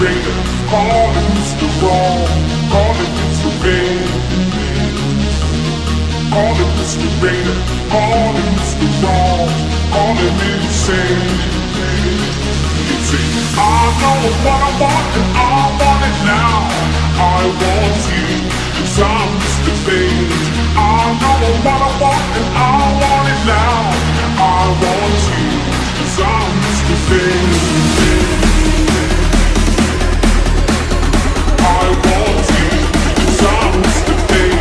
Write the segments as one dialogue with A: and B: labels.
A: Mr.Vain, calling Mr. Wrong, calling Mr.Vain, calling Mr.Vain, calling Mr. Wrong, calling insane. I know what I want and I want it now. I want you, 'cause I'm Mr.Vain. I know what I want and I want it now. I want you, 'cause I'm Mr.Vain. I want you, 'cause I'm Mr.Vain.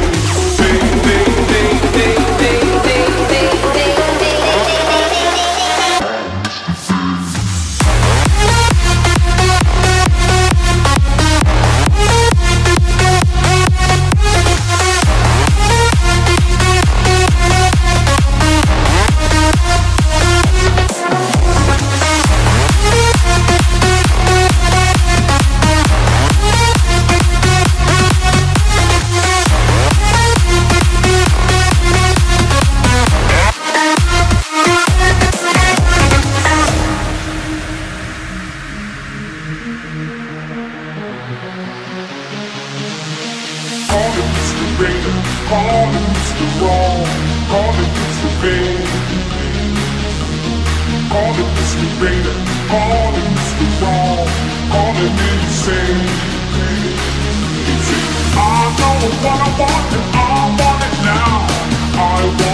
A: Calling Mr. Wrong, calling Mr.Vain, calling Mr.Vain, calling Mr. Wrong, calling insane. I know what I want and I want it now. I want